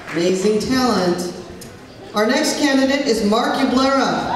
Amazing talent. Our next candidate is Mark Ublera.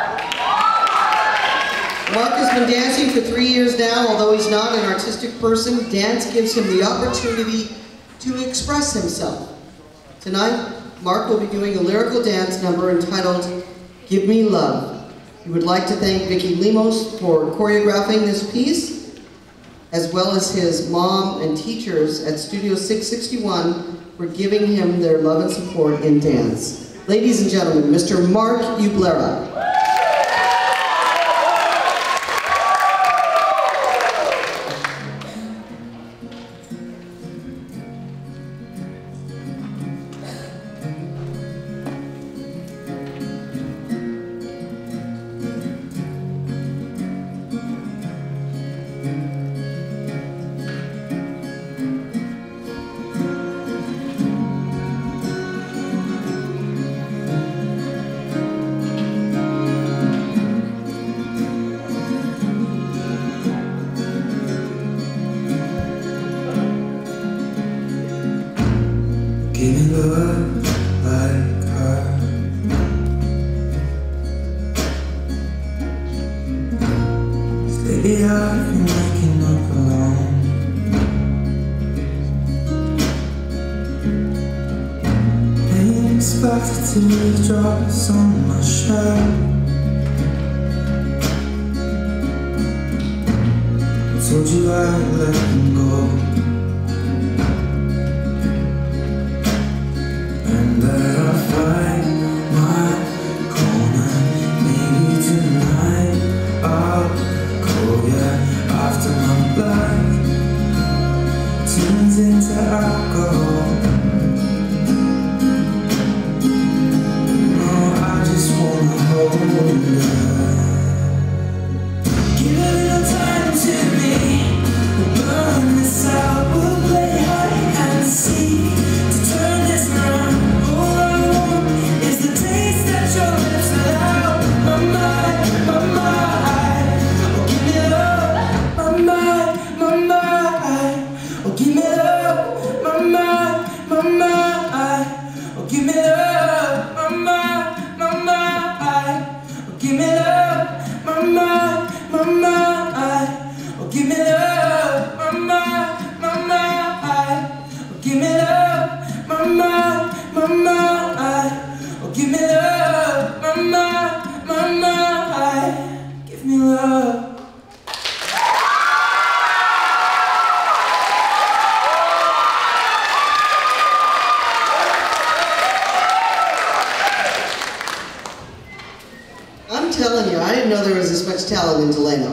Mark has been dancing for 3 years now. Although he's not an artistic person, dance gives him the opportunity to express himself. Tonight, Mark will be doing a lyrical dance number entitled Give Me Love. We would like to thank Vicky Limos for choreographing this piece, as well as his mom and teachers at Studio 661 for giving him their love and support in dance. Ladies and gentlemen, Mr. Mark Ublera. Give me love like her. Lately I've been waking up alone. Ain't expected to leave drops on my shirt. I told you I'd let them go. And that I'll find my corner. Maybe tonight I'll call ya after my blood turns into alcohol. No, I just wanna hold ya. Give a little time to me. We'll burn this out. We'll play hide and seek to turn this around. I'm telling you, I didn't know there was this much talent in Delano.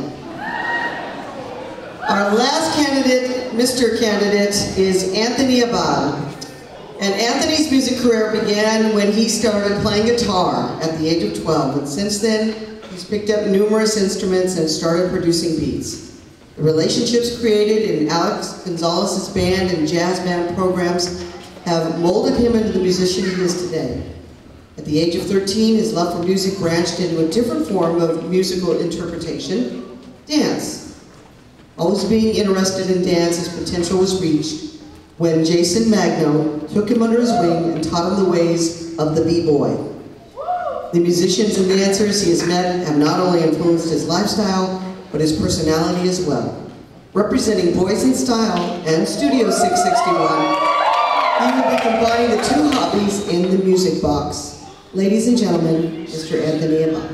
Our last candidate, Mr. Candidate, is Anthony Abad. And Anthony's music career began when he started playing guitar at the age of 12. And since then, he's picked up numerous instruments and started producing beats. The relationships created in Alex Gonzalez's band and jazz band programs have molded him into the musician he is today. At the age of 13, his love for music branched into a different form of musical interpretation, dance. Always being interested in dance, his potential was reached when Jason Magno took him under his wing and taught him the ways of the b-boy. The musicians and dancers he has met have not only influenced his lifestyle, but his personality as well. Representing Boys in Style and Studio 661, he will be combining the two hobbies in the music box. Ladies and gentlemen, Mr. Anthony Abad.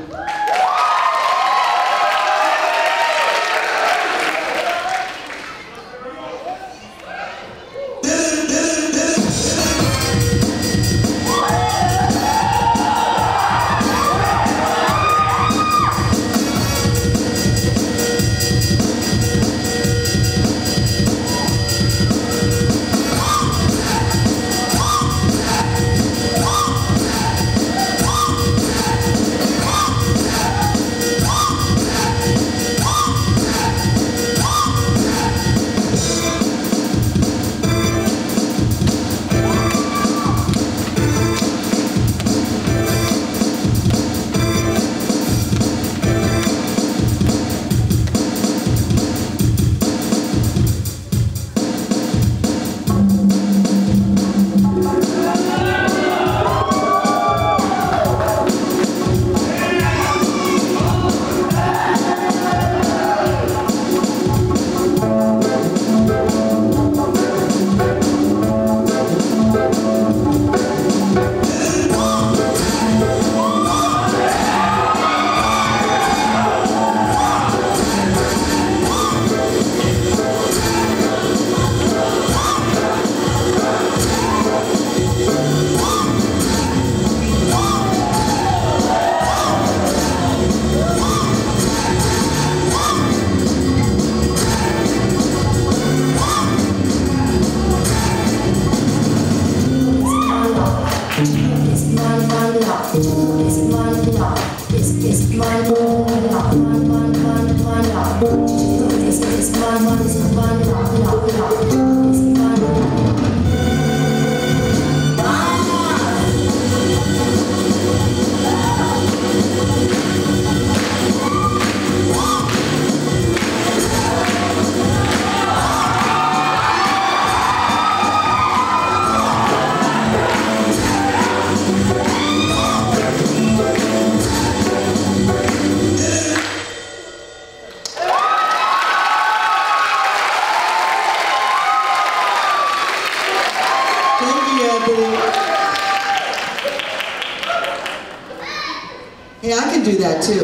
do that too.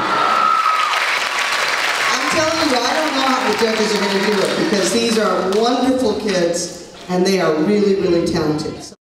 I'm telling you, I don't know how the judges are going to do it because these are wonderful kids and they are really, really talented.